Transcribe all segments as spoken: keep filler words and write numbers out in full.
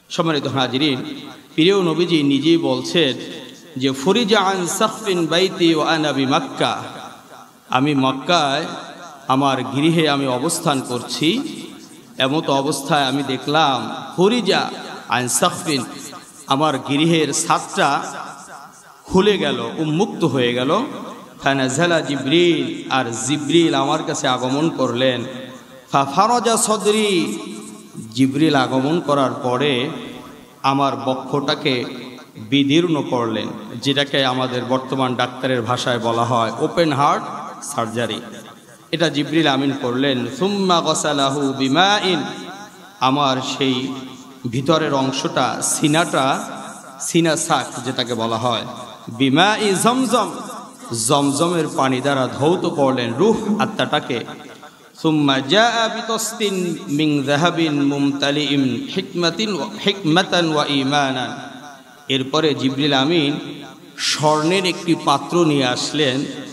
সম্মানিত হাজিরিন, প্রিয় নবীজি নিজেই বলছেন যে ফরিজা আন সাকফিন বাইতি ওয়া আনা বিমাক্কা, আমি মক্কায় আমার গৃহে আমি অবস্থান করছি, এমত অবস্থায় আমি দেখলাম ফরিজা আন সাকফিন, আমার গৃহের ছাদটা খুলে গেল, উন্মুক্ত হয়ে গেল। ফানাজালা জিবরিল, আর জিবরিল আমার কাছে আগমন করলেন। ফাফারাজা সদরি, জিবরিল আগমন করার পরে আমার বক্ষটাকে বিদীর্ণ করলেন, যেটাকে আমাদের বর্তমান ডাক্তারের ভাষায় বলা হয় ওপেন হার্ট সার্জারি। এটা জিবরিল আমিন করলেন। সুম্মা গসালাহু বিমাইন, আমার সেই ভিতরের অংশটা, সিনাটা, সিনা সাক যেটাকে বলা হয়, বিমাই জমজম, জমজমের পানি দ্বারা ধৌত করলেন রূহ আত্মাটাকে। সুম্মা জাআ বিতস্তিন মিন যাহাবিন মুমতালিইন হিকমাতিন হিকমাতান ওয়া ঈমানান, এরপরে জিবরিল আমিন স্বর্ণের একটি পাত্র নিয়ে আসলেন,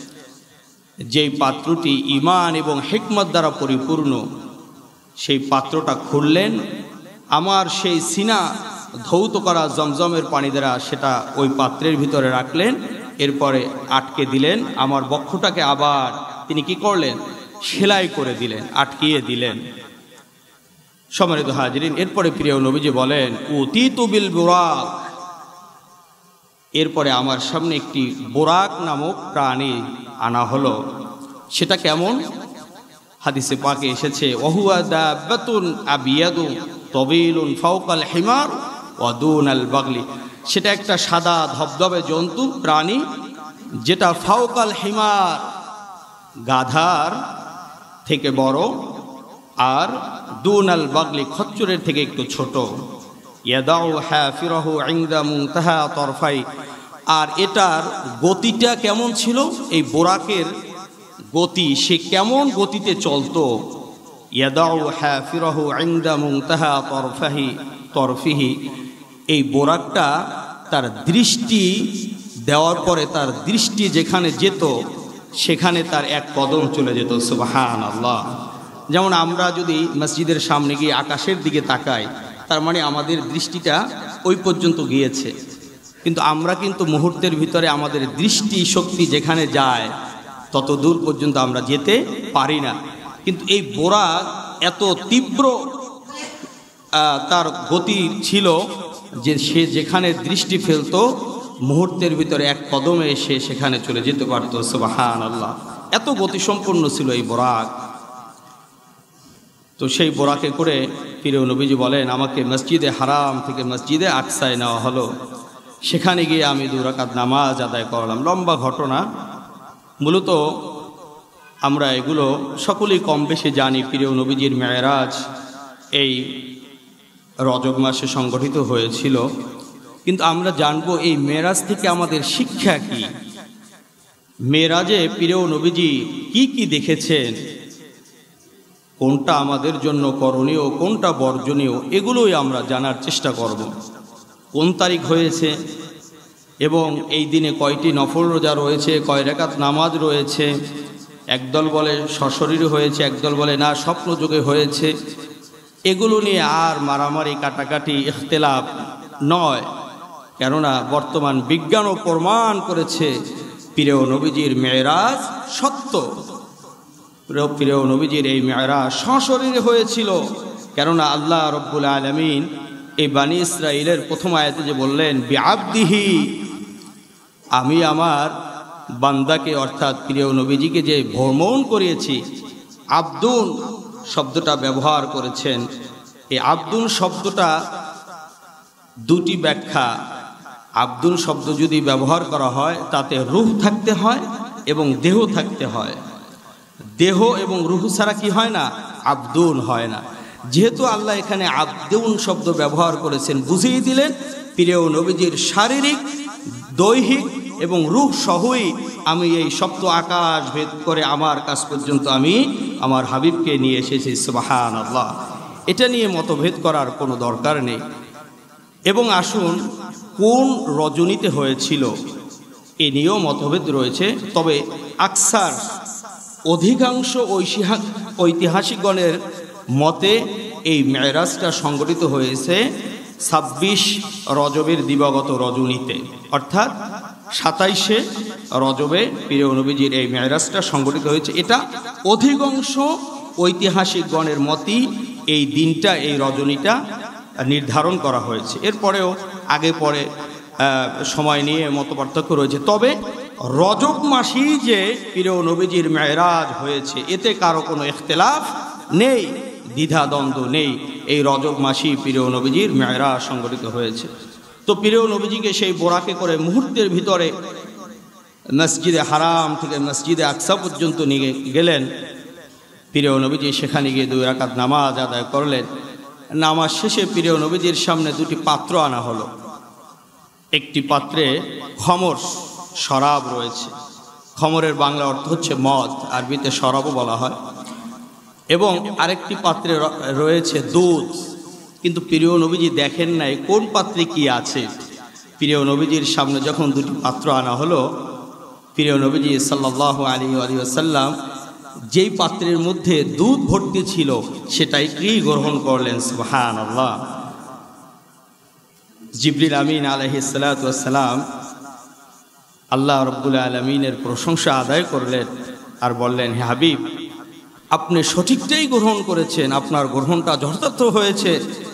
যেই পাত্রটি ঈমান এবং হিকমত দ্বারা পরিপূর্ণ। সেই পাত্রটা খুললেন, আমার সেই সিনা ধৌত করা জমজমের পানি দ্বারা সেটা ওই পাত্রের ভিতরে রাখলেন, এরপরে আটকে দিলেন। আমার বক্ষটাকে আবার তিনি কি করলেন? সেলাই করে দিলেন, আটকিয়ে দিলেন। সম্মানিত হাজিরিন, এরপরে প্রিয় নবীজি বলেন উতিতু বিল বুরাক, এরপরে আমার সামনে একটি বুরাক নামক প্রাণী আনা হলো। সেটা কেমন? হাদিসে পাকে এসেছে ওয়াহুয়া দাব্বাতুন আবিয়াদু তবিলুন ফাওকাল হিমার ওয়া দুনাল বাগলি, সেটা একটা সাদা ধবধবে জন্তু প্রাণী, যেটা ফাওকাল হিমার, গাধার থেকে বড়, আর দুনাল বাগলি, খচ্চরের থেকে একটু ছোট। ইয়াদাউ হাফিরাহু ইনদা মুনতাহা তরফাই, আর এটার গতিটা কেমন ছিল? এই বোরাকের গতি, সে কেমন গতিতে চলতো? ইয়াদাউ হাফিরাহু ইনদা মুনতাহা তরফাহি তরফিহি, এই বোরাকটা তার দৃষ্টি দেওয়ার পরে তার দৃষ্টি যেখানে যেত সেখানে তার এক কদম চলে যেত। সুবহানাল্লাহ। যেমন আমরা যদি মসজিদের সামনে গিয়ে আকাশের দিকে তাকাই, তার মানে আমাদের দৃষ্টিটা ওই পর্যন্ত গিয়েছে, কিন্তু আমরা কিন্তু মুহূর্তের ভিতরে আমাদের দৃষ্টি শক্তি যেখানে যায় তত দূর পর্যন্ত আমরা যেতে পারি না। কিন্তু এই বোরাক এত তীব্র তার গতি ছিল যে সে যেখানে দৃষ্টি ফেলতো মুহূর্তের ভিতরে এক কদমে এসে সেখানে চলে যেতে পারত। সুবহানাল্লাহ, এত গতিসম্পন্ন ছিল এই বোরাক। তো সেই বোরাকে করে প্রিয় নবীজি বলেন আমাকে মসজিদে হারাম থেকে মসজিদে আকসায় নেওয়া হলো। সেখানে গিয়ে আমি দু রাকাত নামাজ আদায় করলাম। লম্বা ঘটনা, মূলত আমরা এগুলো সকলেই কম বেশি জানি। প্রিয় নবীজির মেরাজ এই রজব মাসে সংগঠিত হয়েছিল, কিন্তু আমরা জানবো এই মেরাজ থেকে আমাদের শিক্ষা কি। মেরাজে প্রিয় নবীজি কি কি দেখেছেন, কোনটা আমাদের জন্য করণীয়, কোনটা বর্জনীয়, এগুলোই আমরা জানার চেষ্টা করব। কোন তারিখ হয়েছে এবং এই দিনে কয়টি নফল রোজা রয়েছে, কয় রাকাত নামাজ রয়েছে। একদল বলে সশরীর হয়েছে, একদল বলে না স্বপ্ন যোগে হয়েছে। এগুলো নিয়ে আর মারামারি কাটাকাটি ইখতিলাফ নয়, কেননা বর্তমান বিজ্ঞানও প্রমাণ করেছে প্রিয় নবীজির মেরাজ সত্য। প্রিয় নবীজির এই মেরাজ সশরীরে হয়েছিল, কেননা আল্লাহ রব্বুল আলামিন এই বানী ইসরাইলের প্রথম আয়াতে যে বললেন বিআবদিহি, আমি আমার বান্দাকে অর্থাৎ প্রিয় নবীজিকে যে ভ্রমণ করিয়েছি, আব্দুন শব্দটা ব্যবহার করেছেন। এই আব্দুন শব্দটা দুটি ব্যাখ্যা। আব্দুন শব্দ যদি ব্যবহার করা হয় তাতে রূহ থাকতে হয় এবং দেহ থাকতে হয়। দেহ এবং রূহ ছাড়া কি হয় না? আব্দুন হয় না। যেহেতু আল্লাহ এখানে আব্দুন শব্দ ব্যবহার করেছেন, বুঝিয়ে দিলেন প্রিয় নবীজির শারীরিক, দৈহিক এবং রূহ সহই আমি এই সপ্ত আকাশ ভেদ করে আমার কাছ পর্যন্ত আমি আমার হাবিবকে নিয়ে এসেছি। সুবহানাল্লাহ। এটা নিয়ে মতভেদ করার কোনো দরকার নেই। এবং আসুন কোন রজনীতে হয়েছিল এ নিয়েও মতভেদ রয়েছে, তবে আকসার অধিকাংশ ঐতিহাসিকগণের মতে এই মেরাজটা সংগঠিত হয়েছে ছাব্বিশ রজবের দিবাগত রজনীতে, অর্থাৎ সাতাইশে রজবে প্রিয় নবীজির এই মেরাজটা সংঘটিত হয়েছে। এটা অধিকাংশ ঐতিহাসিকগণের মতই এই দিনটা, এই রজনীটা নির্ধারণ করা হয়েছে। এরপরেও আগে পরে সময় নিয়ে মত পার্থক্য রয়েছে। তবে রজব মাসেই যে প্রিয় নবীজির মেরাজ হয়েছে এতে কারো কোনো ইখতিলাফ নেই, দ্বিধাদ্বন্দ্ব নেই। এই রজব মাসেই প্রিয় নবীজির মেরাজ সংঘটিত হয়েছে। তো প্রিয় নবীজিকে সেই বোরাকে করে মুহূর্তের ভিতরে মসজিদে হারাম থেকে মসজিদে আকসা পর্যন্ত নিয়ে গেলেন। প্রিয় নবীজি সেখানে গিয়ে দুই রাকাত নামাজ আদায় করলেন। নামাজ শেষে প্রিয় নবীজির সামনে দুটি পাত্র আনা হলো। একটি পাত্রে খমর, শরাব রয়েছে। খমরের বাংলা অর্থ হচ্ছে মদ, আরবিতে শরাবও বলা হয়। এবং আরেকটি পাত্রে রয়েছে দুধ। কিন্তু প্রিয় নবীজি দেখেন নাই কোন পাত্রে কি আছে। প্রিয় নবীজির সামনে যখন দুটি পাত্র আনা হলো, প্রিয় নবীজি সাল্লাল্লাহু আলাইহি ওয়াসাল্লাম যেই পাত্রের মধ্যে দুধ ভর্তি ছিল সেটাই কি গ্রহণ করলেন। সুবহানাল্লাহ। জিবরিল আমিন আলাইহিস সালাতু ওয়াস সালাম আল্লাহ রাব্বুল আলামিনের প্রশংসা আদায় করলেন আর বললেন, হে হাবিব, আপনি সঠিকটাই গ্রহণ করেছেন, আপনার গ্রহণটা যথার্থ হয়েছে।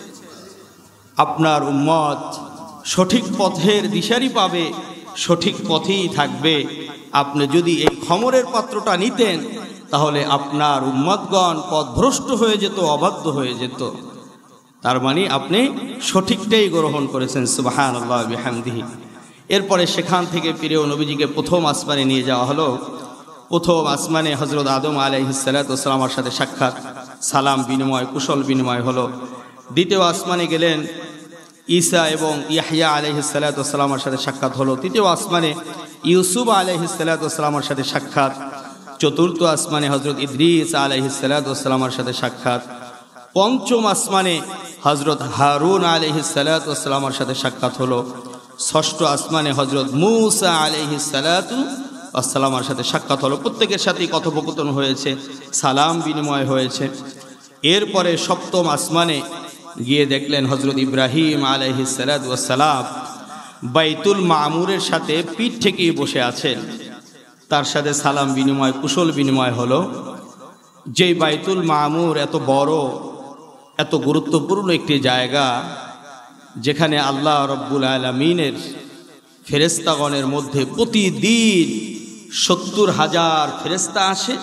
আপনার উম্মত সঠিক পথের দিশারি পাবে, সঠিক পথেই থাকবে। আপনি যদি এই খমরের পাত্রটা নিতেন তাহলে আপনার উম্মতগণ পথভ্রষ্ট হয়ে যেত, অবাধ্য হয়ে যেত। তার মানে আপনি সঠিকটাই গ্রহণ করেছেন। সুবহানাল্লাহ বিহামদিহি। এরপরে সেখান থেকে প্রিয় নবীজিকে প্রথম আসমানে নিয়ে যাওয়া হলো। প্রথম আসমানে হযরত আদম আলাইহিস সালাতু ওয়াস সালামের সাথে সাক্ষাৎ, সালাম বিনিময়, কুশল বিনিময় হলো। দ্বিতীয় আসমানে গেলেন, ঈসা এবং ইয়াহইয়া আলাইহিস সালাতু ওয়াস সালামের সাথে সাক্ষাৎ হলো। তৃতীয় আসমানে ইউসুফ আলাইহিস সালাতু ওয়াস সালামের সাথে সাক্ষাৎ। চতুর্থ আসমানে হযরত ইদ্রিস আলাইহিস সালাতু ওয়াস সালামের সাথে সাক্ষাৎ। পঞ্চম আসমানে হযরত হারুন আলাইহিস সালাতু ওয়াস সালামের সাথে সাক্ষাৎ হলো। ষষ্ঠ আসমানে হযরত মূসা আলাইহিস সালাতু ওয়াস সালামের সাথে সাক্ষাৎ হলো। প্রত্যেকের সাথেই কথোপকথন হয়েছে, সালাম বিনিময় হয়েছে। এরপরে সপ্তম আসমানে গিয়ে দেখলেন হযরত ইব্রাহিম আলাইহিস সালাতু ওয়াস সালাম বাইতুল মামুরের সাথে পিঠ ঠেকিয়ে বসে আছেন। তার সাথে সালাম বিনিময়, কুশল বিনিময় হলো। যেই বাইতুল মামুর এত বড়, এত গুরুত্বপূর্ণ একটি জায়গা, যেখানে আল্লাহ রব্বুল আলামিনের ফেরেশতাগণের মধ্যে প্রতিদিন সত্তর হাজার ফেরেশতা আসে।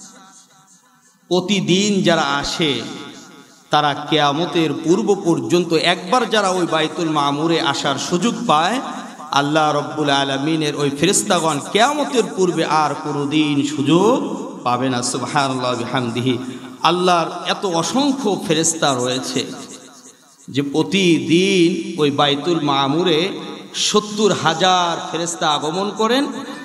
প্রতিদিন যারা আসে তারা কিয়ামতের পূর্ব পর্যন্ত একবার যারা ওই বাইতুল মামুরে আসার সুযোগ পায়, আল্লাহ রব্বুল আলামিনের ওই ফেরেশতাগণ কিয়ামতের পূর্বে আর কোনোদিন সুযোগ পাবে না। সুবহানাল্লাহ বিহামদিহি। আল্লাহর এত অসংখ্য ফেরেশতা রয়েছে যে প্রতিদিন ওই বাইতুল মামুরে সত্তর হাজার ফেরেশতা আগমন করেন।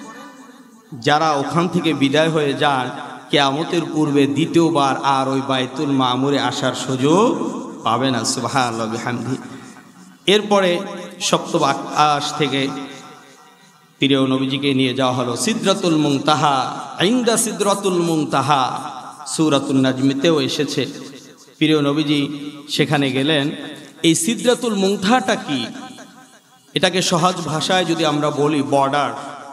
যারা ওখান থেকে বিদায় হয়ে যান, কিয়ামতের পূর্বে দ্বিতীয়বার আর ওই বাইতুল মামুরে আসার সুযোগ পাবে না। সুবহানাল্লাহ বিহামদিহি। এরপরে সপ্তম আকাশ থেকে প্রিয় নবীজিকে নিয়ে যাওয়া হলো সিদরাতুল মুনতাহা। ইনদা সিদরাতুল মুনতাহা সূরাতুন নাজমেতেও এসেছে। প্রিয় নবীজি সেখানে গেলেন। এই সিদরাতুল মুনতাহাটা কি? এটাকে সহজ ভাষায় যদি আমরা বলি, বর্ডার।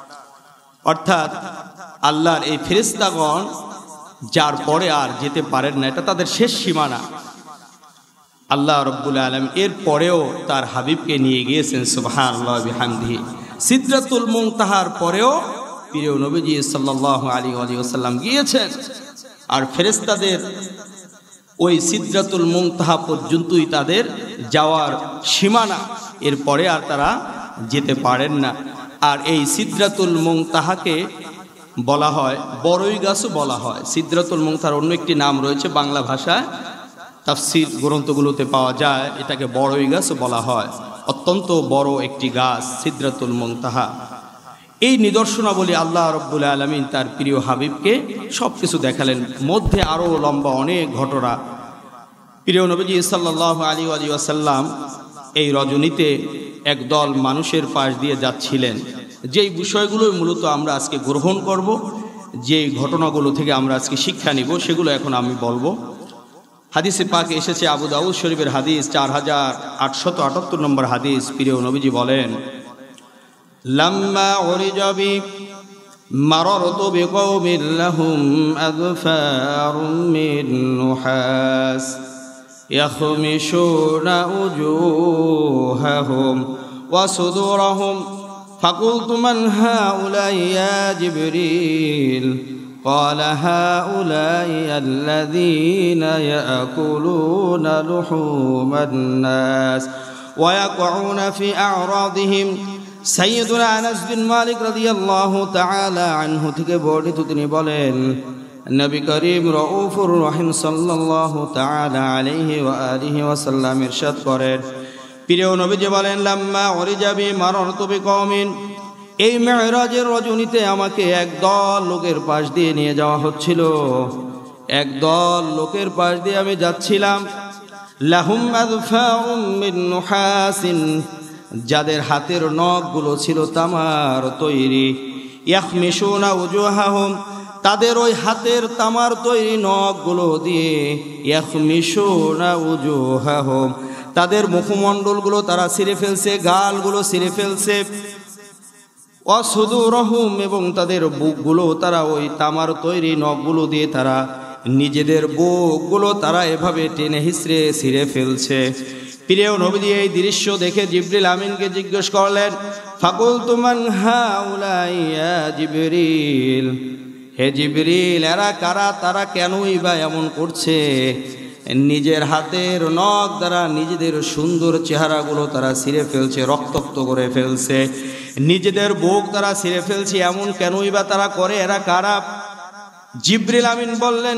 অর্থাৎ আল্লাহর এই ফেরেশতাগণ যার পরে আর যেতে পারেন না, এটা তাদের শেষ সীমানা। আল্লাহ রব্বুল আলামিন এর পরেও তার হাবিবকে নিয়ে গিয়েছেন। সুবহানাল্লাহ বিহামদিহি। সিদরাতুল মুনতাহার পরেও প্রিয় নবীজি সাল্লাল্লাহু আলাইহি ওয়াসাল্লাম গিয়েছেন। আর ফেরেশতাদের ওই সিদরাতুল মুনতাহা পর্যন্তই তাদের যাওয়ার সীমানা, এরপরে আর তারা যেতে পারেন না। আর এই সিদরাতুল মুনতাহাকে বলা হয় বড়ই গাছও বলা হয়। সিদরাতুল মুনতাহার অন্য একটি নাম রয়েছে, বাংলা ভাষায় তাফসীর গ্রন্থগুলোতে পাওয়া যায়। এটাকে বড়ই গাছও বলা হয়। অত্যন্ত বড় একটি গাছ সিদরাতুল মুনতাহা। এই নিদর্শনাবলী আল্লাহ রব্বুল আলামিন তার প্রিয় হাবিবকে সব কিছু দেখালেন। মধ্যে আরও লম্বা অনেক ঘটনা। প্রিয় নবীজি সাল্লাল্লাহু আলাইহি ওয়াসাল্লাম এই রজনীতে একদল মানুষের পাশ দিয়ে যাচ্ছিলেন। যেই বিষয়গুলো মূলত আমরা আজকে গ্রহণ করব, যে ঘটনাগুলো থেকে আমরা আজকে শিক্ষা নিব, সেগুলো এখন আমি বলবো। হাদিসে পাকে এসেছে, আবু দাউদ শরীফের হাদিস চার হাজার আটশত আটাত্তর নম্বর হাদিস। প্রিয় নবীজি বলেন, লাম্মা উরিজা বি মারারতু বিকওমিন লাহুম আযফারুম মিন নুহাস ইয়াখমিশুনা উজুহাহুম ওয়া সুদুরহুম ফাকুলতু মান হাউলাই ইয়া জিবরিল قال هؤلاء الذين يأكلون لحوم الناس ويقعون في أعراضهم। سيدنا أنس بن مالك رضي الله تعالى عنه থেকে বর্ণিত, তিনি বলেন, নবী করিম রউফুর রহিম সাল্লাল্লাহু তাআলা আলাইহি ওয়া আলিহি ওয়াসাল্লাম ইরশাদ করেন, প্রিয় নবীজি বলেন, লাম্মা উরিজা বি মারারতু বিকওমিন, এই মেরাজের রজনীতে আমাকে একদল লোকের পাশ দিয়ে নিয়ে যাওয়া হচ্ছিল। একদল লোকের পাশ দিয়ে আমি যাচ্ছিলাম। লাহুম আযফারুম মিন নুহাসিন, যাদের হাতের নখগুলো ছিল তামার তৈরি। ইয়াখমিশুনা উজুহাহুম, তাদের ওই হাতের তামার তৈরি নখগুলো দিয়ে ইয়াখমিশুনা উজুহাহুম, তাদের মুখমণ্ডলগুলো তারা ছিঁড়ে ফেলছে, গালগুলো ছিঁড়ে ফেলছে। ওয়াসুদুরহুম, এবং তাদের বুকগুলো তারা ওই তামার তৈরি নখগুলো দিয়ে তারা নিজেদের বুকগুলো তারা এভাবে টেনে হিসড়ে ছিঁড়ে ফেলছে। প্রিয় নবীজি এই দৃশ্য দেখে জিবরিল আমিনকে জিজ্ঞেস করলেন, ফাকুলতু মান হাউলাই ইয়া জিবরিল, হে জিবরিল, এরা কারা, তারা কেনই বা এমন করছে? নিজের হাতের নখ দ্বারা নিজেদের সুন্দর চেহারাগুলো তারা ছিঁড়ে ফেলছে, রক্তাক্ত করে ফেলছে, নিজেদের বুক তারা ছিঁড়ে ফেলছে, এমন কেনই বা তারা করে? এরা কারা? জিবরিল আমিন বললেন,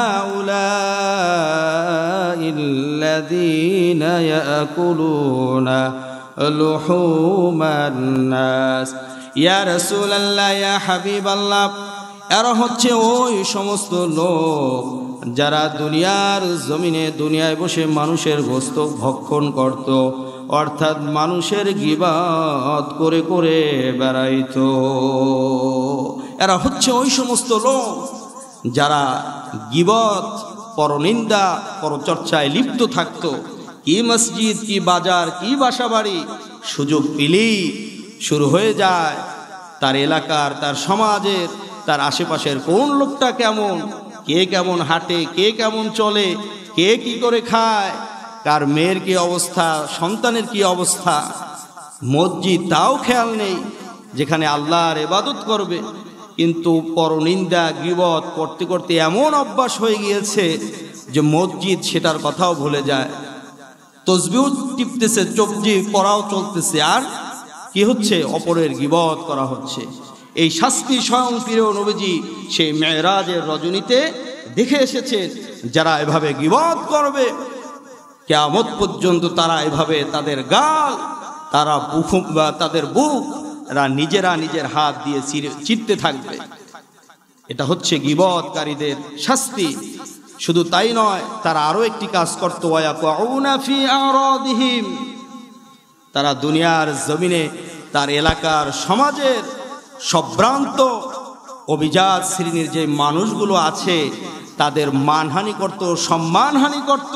হাউলাইল্লাযীনা ইয়াকুলুনা লুহুমান নাস। ইয়া রাসূলুল্লাহ, ইয়া হাবিবাল্লাহ, এরা হচ্ছে ওই সমস্ত লোক যারা দুনিয়ার জমিনে দুনিয়ায় বসে মানুষের গোশত ভক্ষণ করত, অর্থাৎ মানুষের গীবত করে করে বেড়াইতো। এরা হচ্ছে ওই সমস্ত লোক যারা গীবত, পরনিন্দা, পরচর্চায় লিপ্ত থাকত। কি মসজিদ, কি বাজার, কি বাসাবাড়ি, সুযোগ পেলেই শুরু হয়ে যায় তার এলাকার, তার সমাজের, তার আশেপাশের কোন লোকটা কেমন, কে কেমন হাঁটে, কে কেমন চলে, কে কি করে খায়, কার মেয়ের কি অবস্থা, সন্তানের কি অবস্থা, মসজিদ তাও খেয়াল নেই যেখানে আল্লাহর ইবাদত করবে, কিন্তু পরনিন্দা গীবত করতে করতে এমন অভ্যাস হয়ে গিয়েছে যে মসজিদ সেটার কথাও ভুলে যায়। তসবিহ টিপতেছে, চব্জি পড়াও চলতেছে, আর কি হচ্ছে? অপরের গীবত করা হচ্ছে। এই শাস্তি স্বয়ং প্রিয় নবীজি সেই মেরাজের রজনীতে দেখে এসেছেন। যারা এভাবে গীবত করবে কিয়ামত পর্যন্ত তারা এভাবে তাদের গাল, তারা বুক বা তাদের বুক এরা নিজেরা নিজের হাত দিয়ে চিরতে থাকবে। এটা হচ্ছে গীবতকারীদের শাস্তি। শুধু তাই নয়, তারা আরো একটি কাজ করত, ওয়ায়াকুনা ফি আরাদিহিম, তারা দুনিয়ার জমিনে তার এলাকার সমাজের সম্ভ্রান্ত অভিজাত শ্রেণীর যে মানুষগুলো আছে তাদের মানহানি করত, সম্মানহানি করত,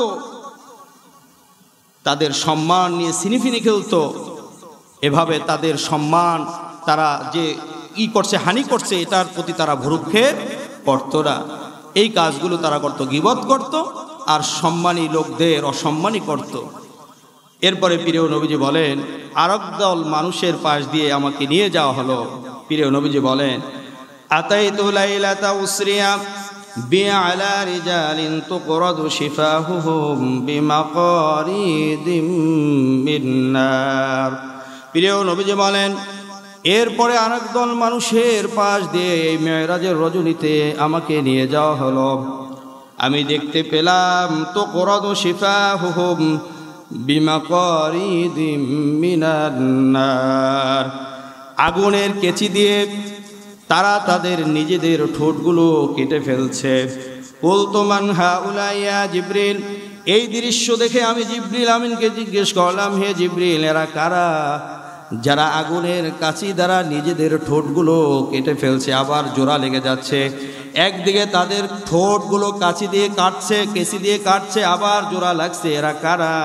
তাদের সম্মান নিয়ে সিনিফিনি খেলত। এভাবে তাদের সম্মান তারা যে ই করছে, হানি করছে, এটার প্রতি তারা ভ্রুক্ষেপ করত না। এই কাজগুলো তারা করত, গীবত করত আর সম্মানী লোকদের অসম্মানী করত। এরপরে প্রিয় নবীজি বলেন, আরেক দল মানুষের পাশ দিয়ে আমাকে নিয়ে যাওয়া হলো। প্রিয় নবীজি বলেন, আতাইতু লাইলাতা উসরিয়া বিআলা রিজালিন তুকরাদু শিফাহুহুম বিমাকারিদিম মিন নার। প্রিয় নবীজি বলেন, এরপরে আরেক দল মানুষের পাশ দিয়ে এই মেরাজের রজনীতে আমাকে নিয়ে যাওয়া হলো। আমি দেখতে পেলাম তুকরাদু শিফাহুহুম বিমাকারিদিম মিনান নার, আগুনের কেচি দিয়ে তারা তাদের নিজেদের ঠোঁটগুলো কেটে ফেলছে। কুলতু মান হাউলাই ইয়া জিবরিল, এই দৃশ্য দেখে আমি জিবরিল আমিনকে জিজ্ঞেস করলাম, হে জিবরিল, এরা কারা যারা আগুনের কাঁচি দ্বারা নিজেদের ঠোঁটগুলো কেটে ফেলছে, আবার জোড়া লেগে যাচ্ছে? একদিকে তাদের ঠোঁটগুলো কাঁচি দিয়ে কাটছে, কেসি দিয়ে কাটছে, আবার জোড়া লাগছে। এরা কারা?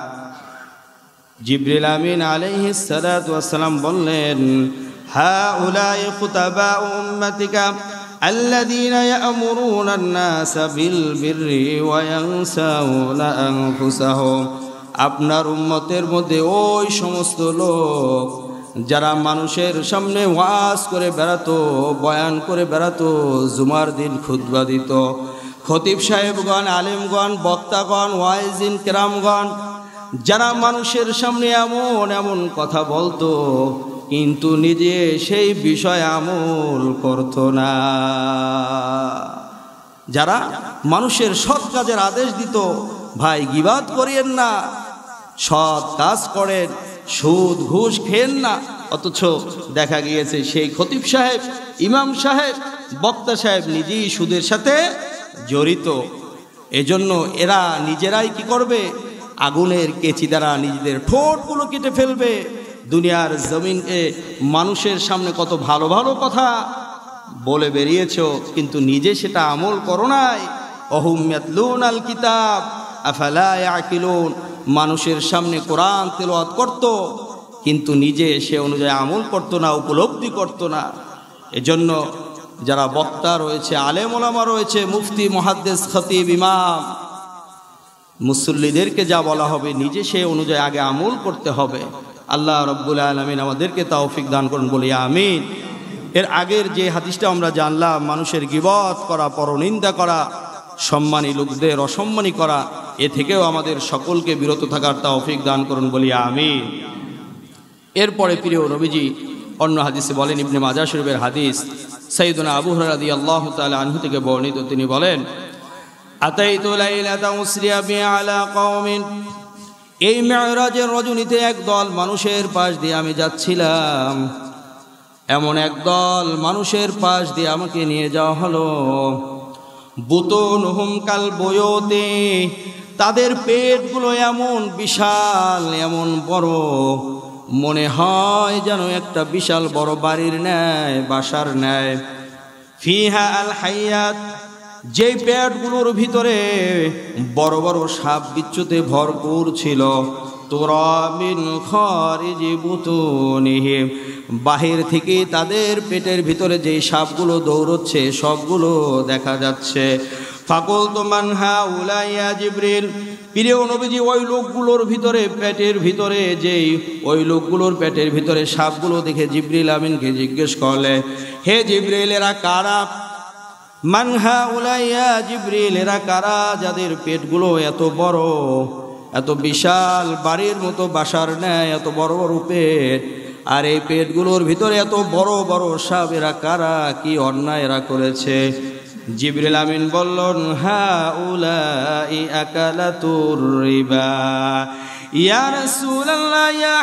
জিবরিল আমিন আলাইহিস সালাতু ওয়াস সালাম বললেন, হাউলাই খুতাবাউ উম্মতিকা আল্লাযীনা ইয়া'মুরুনা আন-নাসা বিল বিররি ওয়া ইয়ানসাউনা আনফুসাহুম। আপনার উম্মতের মধ্যে ওই সমস্ত লোক যারা মানুষের সামনে ওয়াজ করে বেড়াতো, বয়ান করে বেড়াতো, জুমার দিন খুতবা দিত, খতিব সাহেবগণ, আলেমগণ, বক্তাগণ, ওয়াইজিন কেরামগণ, যারা মানুষের সামনে এমন এমন কথা বলতো কিন্তু নিজে সেই বিষয় আমল করত না। যারা মানুষের সৎ কাজের আদেশ দিত, ভাই গীবাত করিয়েন না, সৎ কাজ করেন, সুদ ঘুষ খেয়েন না, অথচ দেখা গিয়েছে সেই খতিব সাহেব, ইমাম সাহেব, বক্তা সাহেব নিজেই সুদের সাথে জড়িত। এজন্য এরা নিজেরাই কি করবে? আগুনের কেচি দ্বারা নিজেদের ঠোঁটগুলো কেটে ফেলবে। দুনিয়ার জমিনে মানুষের সামনে কত ভালো ভালো কথা বলে বেরিয়েছ, কিন্তু নিজে সেটা আমল করো নাই। অহুম ইয়াতলুনাল কিতাব আফালা ইয়াকিলুন। মানুষের সামনে কোরআন তেলাওয়াত করত, কিন্তু নিজে সে অনুযায়ী আমল করত না, উপলব্ধি করত না। এজন্য যারা বক্তা রয়েছে, আলেম ওলামা রয়েছে, মুফতি, মুহাদ্দিস, খতিব, ইমাম, মুসল্লিদেরকে যা বলা হবে নিজে সে অনুযায়ী আগে আমল করতে হবে। আল্লাহ রব্বুল আলামিন আমাদেরকে তৌফিক দান করুন, বলি আমিন। এর আগের যে হাদিসটা আমরা জানলাম, মানুষের গীবত করা, পরনিন্দা করা, সম্মানী লোকদের অসম্মানী করা, এ থেকেও আমাদের সকলকে বিরত থাকার তৌফিক দান করুন, বলি আমিন। এরপরে প্রিয় নবীজি অন্য হাদিসে বলেন, ইবনে মাজাহ শরীফের হাদিস, সাইয়্যিদুনা আবু হুরায়রা রাদিয়াল্লাহু তাআলা আনহু থেকে বর্ণিত, তিনি বলেন, আতাইতু লাইলাতা উসরিয়া বি আলা কওমিন। এই মেরাজের রজনীতে একদল মানুষের পাশ দিয়ে আমি যাচ্ছিলাম। এমন একদল মানুষের পাশ দিয়ে আমাকে নিয়ে যাওয়া হলো। বুতুনহুম কাল বুয়ুতি। তাদের পেটগুলো এমন বিশাল, এমন বড়, মনে হয় যেন একটা বিশাল বড় বাড়ির ন্যায়, বাসার ন্যায়। ফিহা আল হাইয়াত। যেই পেটগুলোর ভিতরে বড় বড় সাপ বিচ্ছুতে ভরপুর ছিল। তুরা মিন খারিজি বুতুনিহিম। বাহির থেকে তাদের পেটের ভিতরে যেই সাপগুলো দৌড়চ্ছে সবগুলো দেখা যাচ্ছে। ফাকুলতু মান হাউলাই ইয়া জিবরিল। প্রিয় নবীজি ওই লোকগুলোর ভিতরে, পেটের ভিতরে যেই ওই লোকগুলোর পেটের ভিতরে সাপগুলো দেখে জিবরিল আমিনকে জিজ্ঞেস করলে, হে জিবরিল, এরা কারা? মান হাউলাই ইয়া জিবরিল, এরা কারা যাদের পেটগুলো এত বড়, এত বিশাল, বাড়ির মতো বাসার ন্যায় এত বড় বড় পেট, আর এই পেটগুলোর ভিতরে এত বড় বড় সাপ, এরা কারা? কি অন্যায় এরা করেছে? জিবরিল আমিন বললেন, হাউলাই আকালাতুর রিবা। ইয়া রাসূলুল্লাহ, ইয়া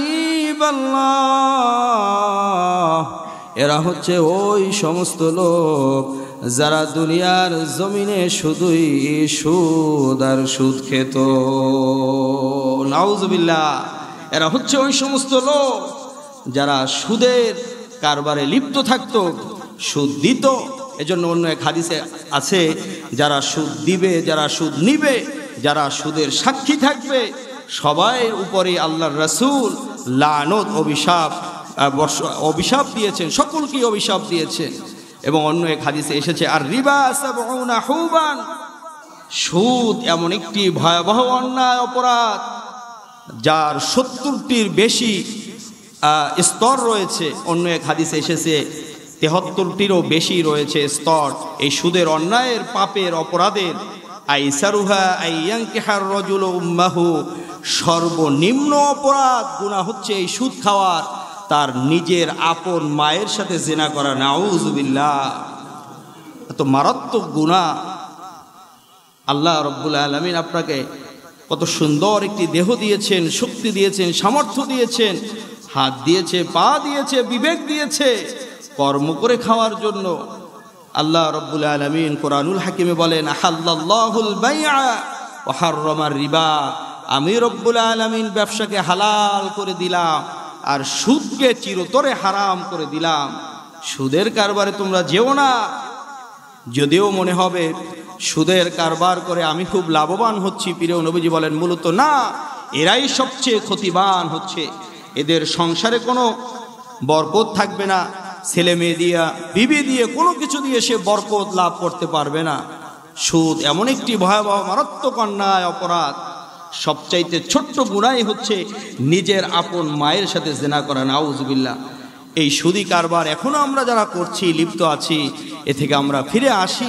হাবিবাল্লাহ, এরা হচ্ছে ওই সমস্ত লোক যারা দুনিয়ার জমিনে শুধুই সুদ আর সুদ খেত। নাউজুবিল্লাহ। এরা হচ্ছে ওই সমস্ত লোক যারা সুদের কারবারে লিপ্ত থাকতো, সুদ দিত। এজন্য অন্য এক হাদিসে আছে, যারা সুদ দিবে, যারা সুদ নিবে, যারা সুদের সাক্ষী থাকবে, সবাই উপরে আল্লাহর রাসূল লানত, অভিশাপ অভিশাপ দিয়েছেন, সকলকে অভিশাপ দিয়েছেন। এবং অন্য এক হাদিসে এসেছে, আর রিবা সাবউনা হুবান। সুদ এমন একটি ভয়াবহ অন্যায় অপরাধ যার সত্তরটির বেশি স্তর রয়েছে। অন্য এক হাদিসে এসেছে তেহত্তরটিরও বেশি রয়েছে স্তর এই সুদের অন্যায়ের, পাপের, অপরাধের। আইসারুহা আইয়ানকিহার রাজুলু উম্মাহু। সর্বনিম্ন অপরাধ গুনাহ হচ্ছে এই সুদ খাওয়ার, তার নিজের আপন মায়ের সাথে জিনা করা। নাউজুবিল্লাহ। এত মারাত্মক গুনাহ। আল্লাহ রব্বুল আলামিন আপনাকে কত সুন্দর একটি দেহ দিয়েছেন, শক্তি দিয়েছেন, সামর্থ্য দিয়েছেন, হাত দিয়েছে, পা দিয়েছে, বিবেক দিয়েছে কর্ম করে খাওয়ার জন্য। আল্লাহ রব্বুল আলামিন কোরআনুল হাকিমে বলেন, আহাল্লাল্লাহুল বাইআ ওয়া হাররামার রিবা। আমি রব্বুল আলামিন ব্যবসাকে হালাল করে দিলাম আর সুদকে চিরতরে হারাম করে দিলাম। সুদের কারবারে তোমরা যেও না। যদিও মনে হবে সুদের কারবার করে আমি খুব লাভবান হচ্ছি, প্রিয় নবীজি বলেন মূলত না, এরাই সবচেয়ে ক্ষতিবান হচ্ছে। এদের সংসারে কোনো বরকত থাকবে না, ছেলে মেয়ে দিয়া বিবি দিয়ে কোনো কিছু দিয়ে সে বরকত লাভ করতে পারবে না। সুদ এমন একটি ভয়াবহ মারাত্মক অন্যায় অপরাধ, সবচাইতে ছোট্ট গুনাহই হচ্ছে নিজের আপন মায়ের সাথে জিনা করা, নাউজুবিল্লাহ। এই সুদি কারবার এখনো আমরা যারা করছি, লিপ্ত আছি, এ থেকে আমরা ফিরে আসি।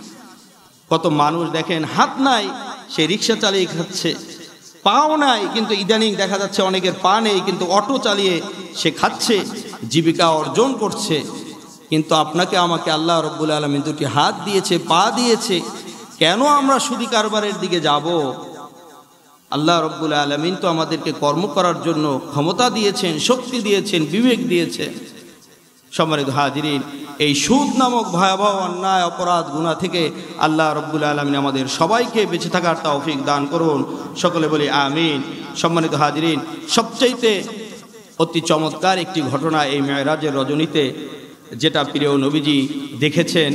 কত মানুষ দেখেন হাত নাই, সে রিক্সা চালিয়ে খাচ্ছে, পাও নাই কিন্তু ইদানিং দেখা যাচ্ছে অনেকের পা নেই কিন্তু অটো চালিয়ে সে খাচ্ছে, জীবিকা অর্জন করছে। কিন্তু আপনাকে আমাকে আল্লাহ রব্বুল আলামিন দুটি হাত দিয়েছে, পা দিয়েছে, কেন আমরা সুদি কারবারের দিকে যাব? আল্লাহ রব্বুল আলামিন তো আমাদেরকে কর্ম করার জন্য ক্ষমতা দিয়েছেন, শক্তি দিয়েছেন, বিবেক দিয়েছেন। সম্মানিত হাজিরিন, এই সুদ নামক ভয়াবহ অন্যায় অপরাধ গুনাহ থেকে আল্লাহ রব্বুল আলামিন আমাদের সবাইকে বেঁচে থাকার তৌফিক দান করুন, সকলে বলি আমিন। সম্মানিত হাজিরিন, সবচাইতে অতি চমৎকার একটি ঘটনা এই মেরাজের রজনীতে, যেটা প্রিয় নবীজি দেখেছেন,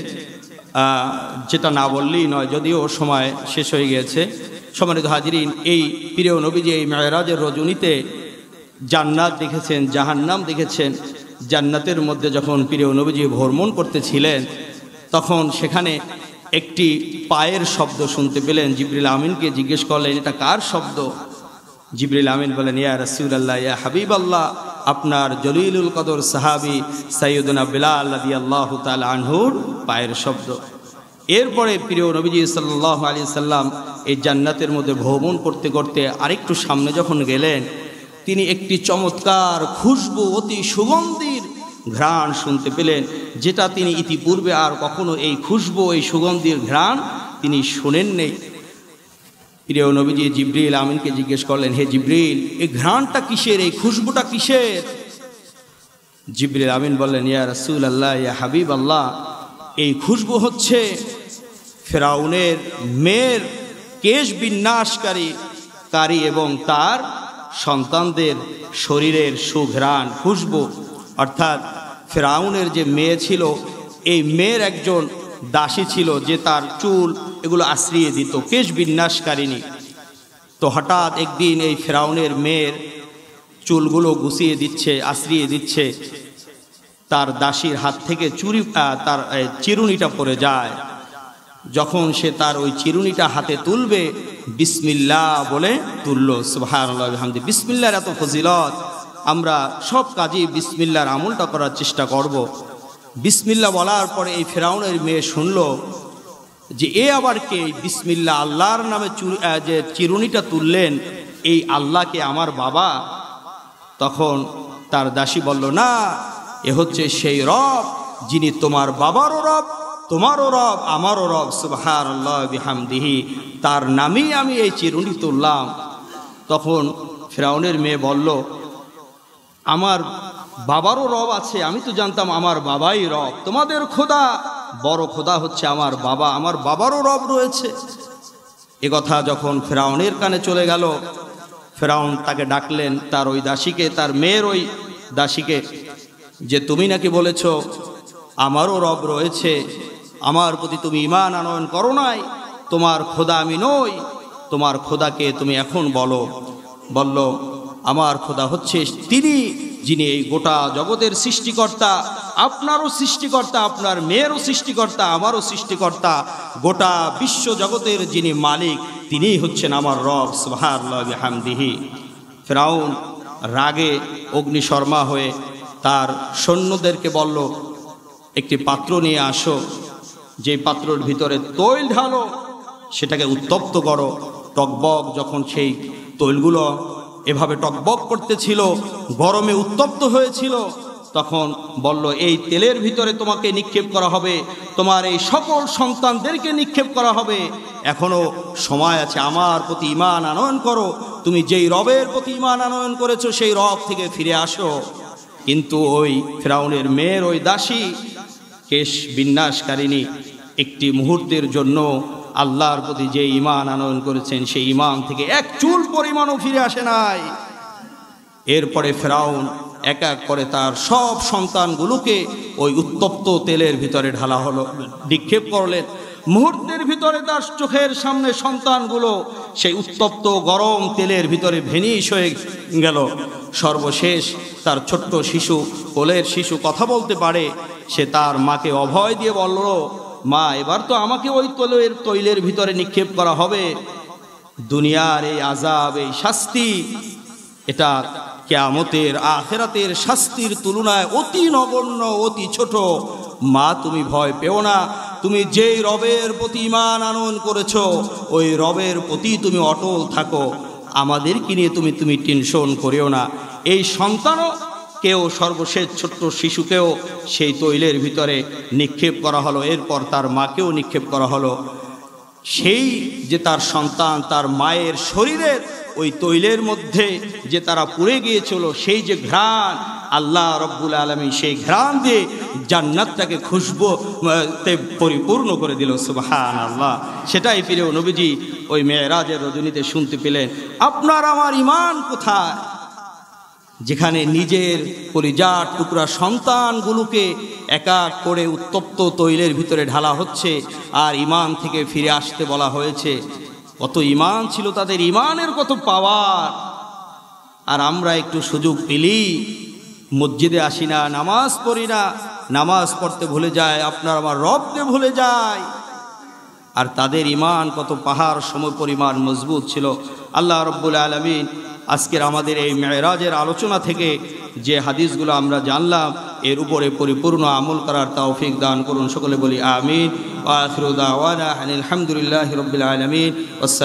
যেটা না বললেই নয়, যদিও সময় শেষ হয়ে গিয়েছে। সম্মানিত হাজিরিন, এই প্রিয় নবীজি এই মেরাজের রজনীতে জান্নাত দেখেছেন, জাহান্নাম দেখেছেন। জান্নাতের মধ্যে যখন প্রিয় নবীজি ভ্রমণ করতেছিলেন, তখন সেখানে একটি পায়ের শব্দ শুনতে পেলেন। জিবরিল আমিনকে জিজ্ঞেস করলেন, এটা কার শব্দ? জিবরিল আমিন বলেন, ইয়া রাসূলুল্লাহ, ইয়া হাবিবাল্লাহ, আপনার জলিলুল কদর সাহাবী সাইয়্যিদুনা বিলাল রাদিয়াল্লাহু তাআলা আনহুর পায়ের শব্দ। এরপরে প্রিয় নবীজি সাল্লাল্লাহু আলাইহি সাল্লাম এই জান্নাতের মধ্যে ভ্রমণ করতে করতে আরেকটু সামনে যখন গেলেন, তিনি একটি চমৎকার খুশবু, অতি সুগন্ধির ঘ্রাণ শুনতে পেলেন, যেটা তিনি ইতিপূর্বে আর কখনো এই খুশবু, এই সুগন্ধির ঘ্রাণ তিনি শোনেন নেই। প্রিয় নবীজি জিবরিল আমিনকে জিজ্ঞেস করলেন, হে জিবরিল, এই ঘ্রাণটা কিসের, এই খুশবুটা কিসের? জিবরিল আমিন বললেন, ইয়া রাসূলুল্লাহ, ইয়া হাবিবাল্লাহ, এই খুশবু হচ্ছে ফেরাউনের মেয়ের কেশ বিন্যাসকারী কারী এবং তার সন্তানদের শরীরের সুঘ্রাণ খুশবু। অর্থাৎ ফেরাউনের যে মেয়ে ছিল, এই মেয়ের একজন দাসী ছিল যে তার চুল এগুলো আশ্রিয়ে দিত, কেশ বিন্যাসকারিণী। তো হঠাৎ একদিন এই ফেরাউনের মেয়ের চুলগুলো গুছিয়ে দিচ্ছে, আশ্রিয়ে দিচ্ছে, তার দাসীর হাত থেকে চুরি তার চিরুনিটা পড়ে যায়। যখন সে তার ওই চিরুনিটা হাতে তুলবে, বিসমিল্লাহ বলে তুলল। সুবহানাল্লাহ ওয়া বিহামদিহি। বিসমিল্লাহর এত ফজিলত, আমরা সব কাজেই বিসমিল্লাহর আমলটা করার চেষ্টা করব। বিসমিল্লাহ বলার পরে এই ফেরাউনের মেয়ে শুনল যে এ আবার কে? বিসমিল্লাহ, আল্লাহর নামে যে চিরুনিটা তুললেন, এই আল্লাহকে আমার বাবা? তখন তার দাসী বলল, না, এ হচ্ছে সেই রব যিনি তোমার বাবারও রব, তোমারও রব, আমারও রব। সুবহানাল্লাহ ওয়া বিহামদিহি, তার নামেই আমি এই চিরুনি তুললাম। তখন ফেরাউনের মেয়ে বলল, আমার বাবারও রব আছে, আমি তো জানতাম আমার বাবাই রব, তোমাদের খোদা বড় খোদা হচ্ছে আমার বাবা, আমার বাবারও রব রয়েছে। এ কথা যখন ফেরাউনের কানে চলে গেল, ফেরাউন তাকে ডাকলেন, তার ওই দাসীকে, তার মেয়ের ওই দাসীকে, যে তুমি নাকি বলেছ আমারও রব রয়েছে, আমার প্রতি তুমি ঈমান আনয়ন করো নাই, তোমার খোদা আমি নই, তোমার খোদাকে তুমি এখন বলো। বলল, আমার খোদা হচ্ছে তিনি যিনি এই গোটা জগতের সৃষ্টিকর্তা, আপনারও সৃষ্টিকর্তা, আপনার মেয়েরও সৃষ্টিকর্তা, আমারও সৃষ্টিকর্তা, গোটা বিশ্ব জগতের যিনি মালিক, তিনিই হচ্ছেন আমার রব। সুবহানাল্লাহ ওয়া বিহামদিহি। ফেরাউন রাগে অগ্নিশর্মা হয়ে তার সৈন্যদেরকে বলল, একটি পাত্র নিয়ে আসো, যে পাত্রের ভিতরে তৈল ঢালো, সেটাকে উত্তপ্ত করো। টকবক যখন সেই তৈলগুলো এভাবে টকবক করতেছিল, গরমে উত্তপ্ত হয়েছিল, তখন বলল, এই তেলের ভিতরে তোমাকে নিক্ষেপ করা হবে, তোমার এই সকল সন্তানদেরকে নিক্ষেপ করা হবে, এখনো সময় আছে, আমার প্রতি ঈমান আনয়ন করো, তুমি যেই রবের প্রতি ঈমান আনয়ন করেছো সেই রব থেকে ফিরে আসো। কিন্তু ওই ফেরাউনের মেয়ের ওই দাসী কেশ বিন্যাসকারিণী একটি মুহূর্তের জন্য আল্লাহর প্রতি যে ঈমান আনয়ন করেছেন সেই ঈমান থেকে এক চুল পরিমাণও ফিরে আসে নাই। এরপরে ফেরাউন এক এক করে তার সব সন্তানগুলোকে ওই উত্তপ্ত তেলের ভিতরে ঢালা হলো, নিক্ষেপ করলেন। মুহূর্তের ভিতরে তার চোখের সামনে সন্তানগুলো সেই উত্তপ্ত গরম তেলের ভিতরে ভেনিশ হয়ে গেল। সর্বশেষ তার ছোট্ট শিশু, কোলের শিশু কথা বলতে পারে, সে তার মাকে অভয় দিয়ে বলল, মা এবার তো আমাকে ওই তৈলের তৈলের ভিতরে নিক্ষেপ করা হবে। দুনিয়ার এই আযাব, এই শাস্তি, এটা কিয়ামতের আখিরাতের শাস্তির তুলনায় অতি নগণ্য, অতি ছোট। মা তুমি ভয় পেও না, তুমি যেই রবের প্রতি ঈমান আনয়ন করেছো ওই রবের প্রতি তুমি অটল থাকো, আমাদেরকে নিয়ে তুমি তুমি টেনশন করিও না। এই সন্তানও কেউ সর্বশেষ ছোট্ট শিশুকেও সেই তৈলের ভিতরে নিক্ষেপ করা হলো। এরপর তার মাকেও নিক্ষেপ করা হলো। সেই যে তার সন্তান, তার মায়ের শরীরের ওই তৈলের মধ্যে যে তারা পুড়ে গিয়েছিল, সেই যে ঘ্রাণ, আল্লাহ রব্বুল আলামিন সেই ঘ্রাণ দিয়ে জান্নাতটাকে খুশবুতে পরিপূর্ণ করে দিল। সুবহানাল্লাহ। সেটাই প্রিয় নবীজি ওই মেরাজের রজনীতে শুনতে পেলেন। আপনার আমার ঈমান কোথায়? যেখানে নিজের কলিজার টুকরা সন্তানগুলোকে এক এক করে উত্তপ্ত তৈলের ভিতরে ঢালা হচ্ছে আর ঈমান থেকে ফিরে আসতে বলা হয়েছে। কত ঈমান ছিল তাদের, ঈমানের কত পাওয়ার। আর আমরা একটু সুযোগ পেলি মসজিদে আসি না, নামাজ পড়ি না, নামাজ পড়তে ভুলে যায়, আপনার আমার রবকে ভুলে যায়। আর তাদের ঈমান কত পাহাড় সম পরিমাণ মজবুত ছিল। আল্লাহ রব্বুল আলামিন আজকের আমাদের এই মেরাজের আলোচনা থেকে যে হাদিসগুলো আমরা জানলাম এর উপরে পরিপূর্ণ আমল করার তৌফিক দান করুন। সকলে বলি আমিন। ওয়া আখিরু দাওয়ানা আনিল হামদুলিল্লাহি রাব্বিল আলামিন।